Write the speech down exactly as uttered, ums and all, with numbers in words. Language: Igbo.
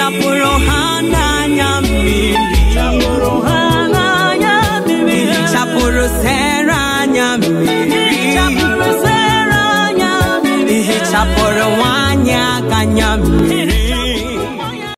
Chapuro hana nyamiri Chapuro hana nyamiri Chapuro sera nyamiri Chapuro sera nyamiri Chapuro wanya kanyamiri